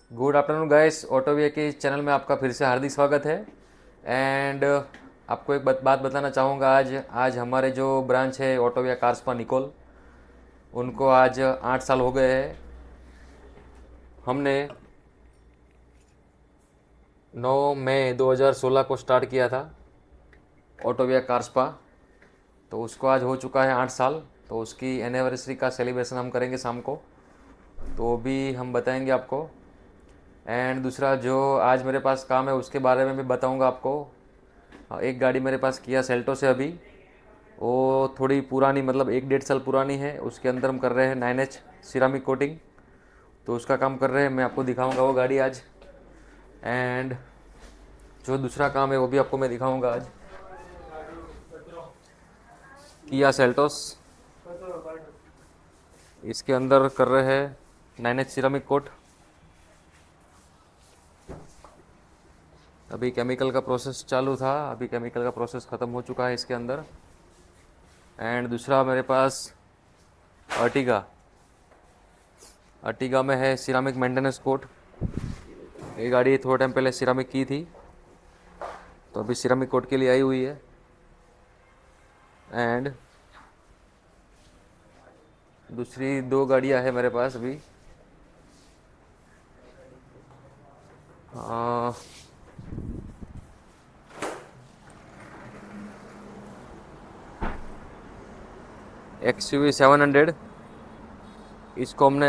Good afternoon guys, ऑटोविया के channel में आपका फिर से हार्दिक स्वागत है। एंड आपको एक बात बताना चाहूँगा। आज हमारे जो ब्रांच है ऑटोविया कार्स पर निकोल, उनको आज 8 साल हो गए हैं। हमने 9 मई 2016 को स्टार्ट किया था ऑटोविया कार्स पा, तो उसको आज हो चुका है 8 साल। तो उसकी एनिवर्सरी का सेलिब्रेशन हम करेंगे शाम को, तो भी हम बताएंगे आपको। एंड दूसरा जो आज मेरे पास काम है उसके बारे में भी बताऊंगा आपको। एक गाड़ी मेरे पास किया सेल्टोस है अभी, वो थोड़ी पुरानी, मतलब 1-1.5 साल पुरानी है। उसके अंदर हम कर रहे हैं 9H सिरामिक कोटिंग, तो उसका काम कर रहे हैं। मैं आपको दिखाऊंगा वो गाड़ी आज। एंड जो दूसरा काम है वो भी आपको मैं दिखाऊंगा आज। किया सेल्टोस, इसके अंदर कर रहे हैं 9H सिरामिक कोट। अभी केमिकल का प्रोसेस चालू था, अभी केमिकल का प्रोसेस ख़त्म हो चुका है इसके अंदर। एंड दूसरा मेरे पास अर्टिगा में है सिरामिक मेंटेनेंस कोट। ये गाड़ी थोड़ा टाइम पहले सिरामिक की थी, तो अभी सिरामिक कोट के लिए आई हुई है। एंड दूसरी 2 गाड़ियां है मेरे पास अभी। XUV 700, इसको हमने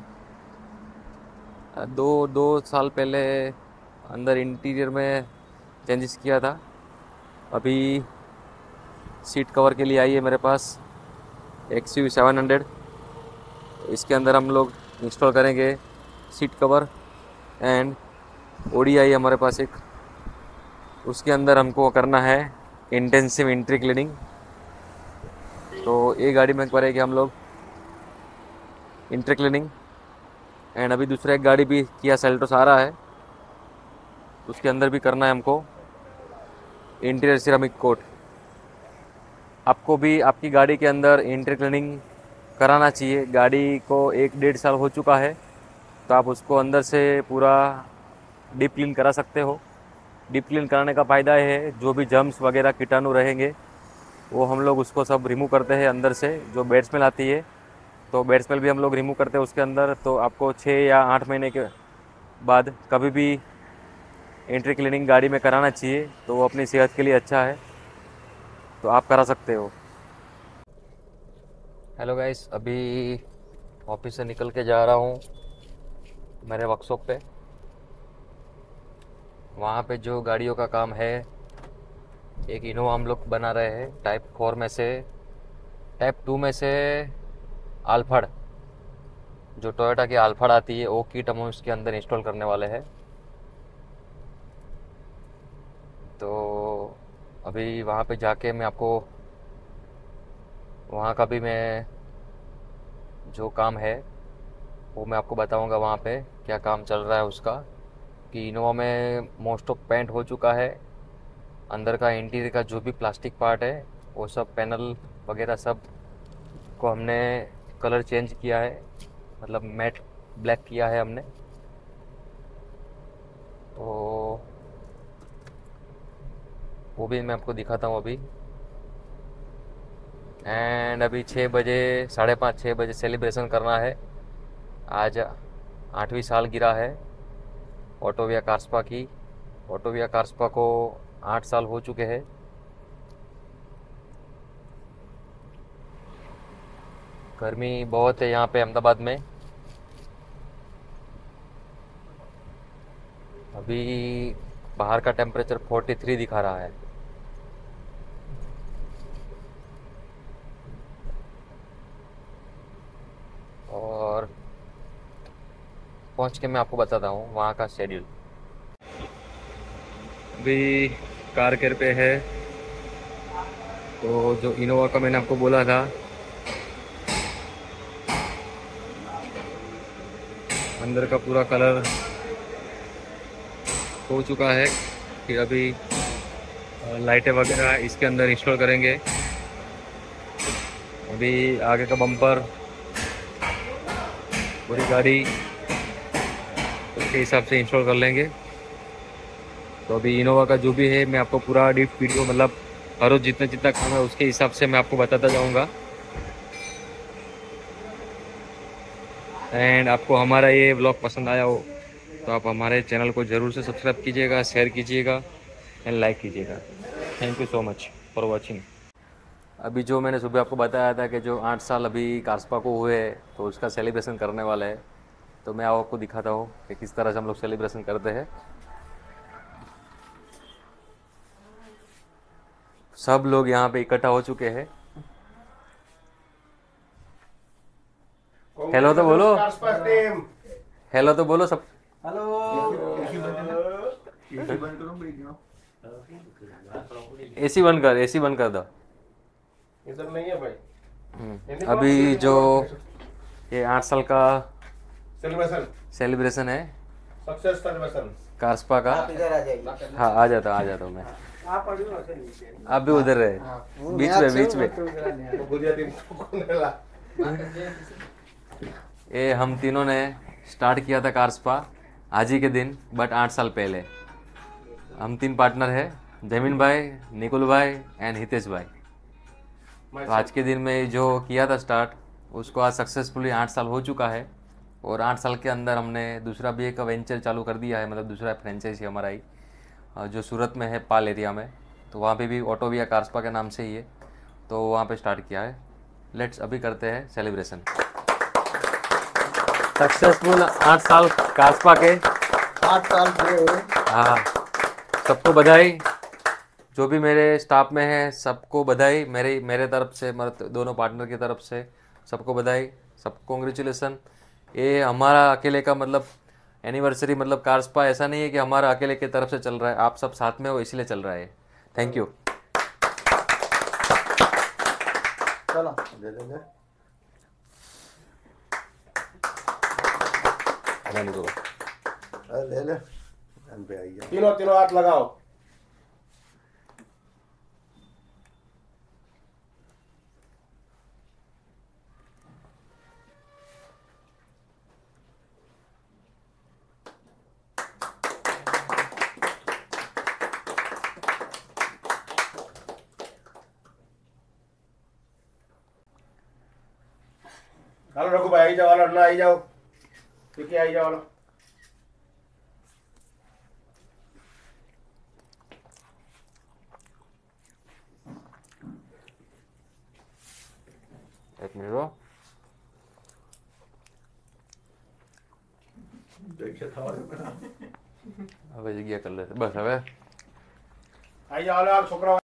दो साल पहले अंदर इंटीरियर में चेंजेस किया था। अभी सीट कवर के लिए आई है मेरे पास XUV 700। इसके अंदर हम लोग इंस्टॉल करेंगे सीट कवर। एंड ODI है हमारे पास एक, उसके अंदर हमको करना है इंटेंसिव इंट्री क्लीनिंग। तो ये गाड़ी में करेंगे हम लोग इंट्री क्लीनिंग। एंड अभी दूसरा एक गाड़ी भी किया सेल्टोस आ रहा है, उसके अंदर भी करना है हमको इंटीरियर सिरामिक कोट। आपको भी आपकी गाड़ी के अंदर इंटीरियर क्लीनिंग कराना चाहिए। गाड़ी को 1-1.5 साल हो चुका है, तो आप उसको अंदर से पूरा डीप क्लीन करा सकते हो। डीप क्लीन कराने का फ़ायदा ये है, जो भी जर्म्स वगैरह कीटाणु रहेंगे वो हम लोग उसको सब रिमूव करते हैं अंदर से। जो बैड स्मेल आती है, तो बैड स्मेल भी हम लोग रिमूव करते हैं उसके अंदर। तो आपको 6 या 8 महीने के बाद कभी भी एंट्री क्लीनिंग गाड़ी में कराना चाहिए, तो वो अपनी सेहत के लिए अच्छा है, तो आप करा सकते हो। हेलो गाइस, अभी ऑफिस से निकल के जा रहा हूँ मेरे वर्कशॉप पे। वहाँ पे जो गाड़ियों का काम है, एक इनोवा हम लोग बना रहे हैं टाइप 4 में से। टाइप 2 में से आल्फाड, जो टोयोटा की आल्फाड आती है, वो किट हम उसके अंदर इंस्टॉल करने वाले हैं। तो अभी वहाँ पे जाके मैं आपको वहाँ का भी मैं जो काम है वो मैं आपको बताऊँगा वहाँ पे क्या काम चल रहा है उसका। कि इनोवा में मोस्ट ऑफ पेंट हो चुका है, अंदर का इंटीरियर का जो भी प्लास्टिक पार्ट है वो सब पैनल वगैरह सब को हमने कलर चेंज किया है, मतलब मैट ब्लैक किया है हमने। तो वो भी मैं आपको दिखाता हूँ अभी। एंड अभी 6 बजे, 5:30 6 बजे सेलिब्रेशन करना है। आज 8वीं साल गिरा है ऑटोविया कार्सपा की। ऑटोविया कार्सपा को 8 साल हो चुके हैं। गर्मी बहुत है यहाँ पे अहमदाबाद में। अभी बाहर का टेम्परेचर 43 दिखा रहा है। और पहुँच के मैं आपको बताता हूँ वहाँ का शेड्यूल। अभी कार केयर पे है, तो जो इनोवा का मैंने आपको बोला था, अंदर का पूरा कलर हो चुका है। फिर अभी लाइटें वगैरह इसके अंदर इंस्टॉल करेंगे। अभी आगे का बम्पर, पूरी गाड़ी उसके हिसाब से इंस्टॉल कर लेंगे। तो अभी इनोवा का जो भी है मैं आपको पूरा डीप वीडियो मतलब हर रोज़ जितना जितना काम है उसके हिसाब से मैं आपको बताता जाऊँगा। एंड आपको हमारा ये व्लॉग पसंद आया हो तो आप हमारे चैनल को ज़रूर से सब्सक्राइब कीजिएगा, शेयर कीजिएगा एंड लाइक कीजिएगा। Thank you so much for watching. अभी जो मैंने सुबह आपको बताया था कि जो 8 साल अभी कार्सपा को हुए हैं तो उसका सेलिब्रेशन करने वाला है, तो मैं आपको दिखाता हूँ कि किस तरह से हम लोग सेलिब्रेशन करते हैं। सब लोग यहाँ पे इकट्ठा हो चुके हैं। हेलो तो बोलो, हेलो तो बोलो सब। एसी बंद कर, एसी बंद कर दो। इधर नहीं है भाई। अभी जो ये 8 साल का सेलिब्रेशन, सेलिब्रेशन है सक्सेस सेलिब्रेशन। कार्सपा का। आप इधर आ जाइए। हाँ आ जाता हूँ मैं। आप भी उधर रहे, बीच में बीच में। तो बुझिया दिन को नेला। ये हम तीनों ने स्टार्ट किया था कार्सपा आज ही के दिन, बट 8 साल पहले। हम 3 पार्टनर हैं, जमीन भाई, निकुल भाई एंड हितेश भाई। तो आज के दिन में जो किया था स्टार्ट, उसको आज सक्सेसफुली 8 साल हो चुका है। और 8 साल के अंदर हमने दूसरा भी एक वेंचर चालू कर दिया है, मतलब दूसरा फ्रेंचाइजी हमारा ही, जो सूरत में है पाल एरिया में। तो वहाँ पे भी ऑटोविया कार्सपा के नाम से ही है, तो वहाँ पे स्टार्ट किया है। लेट्स अभी करते हैं सेलिब्रेशन। सक्सेसफुल 8 साल कार्सपा के। 8 साल पूरे हुए। हाँ, सबको बधाई। जो भी मेरे स्टाफ में है सबको बधाई, मेरे तरफ से, मतलब दोनों पार्टनर की तरफ से सबको बधाई, सबको कॉन्ग्रेचुलेसन। ये हमारा अकेले का मतलब एनिवर्सरी, मतलब कार्सपा ऐसा नहीं है कि हमारा अकेले की तरफ से चल रहा है, आप सब साथ में हो इसलिए चल रहा है। Thank you. चलो दे देंगे। ले ले। पे आई है। तीनों तीनों हाथ लगाओ। हेलो रघु भाई, आई जाओ, लड़ना आई जाओ, क्योंकि आई जाओ। एक मिनट देखिए था હવે જગ્યા કરી લે બસ હવે आई जाओ छोकरा।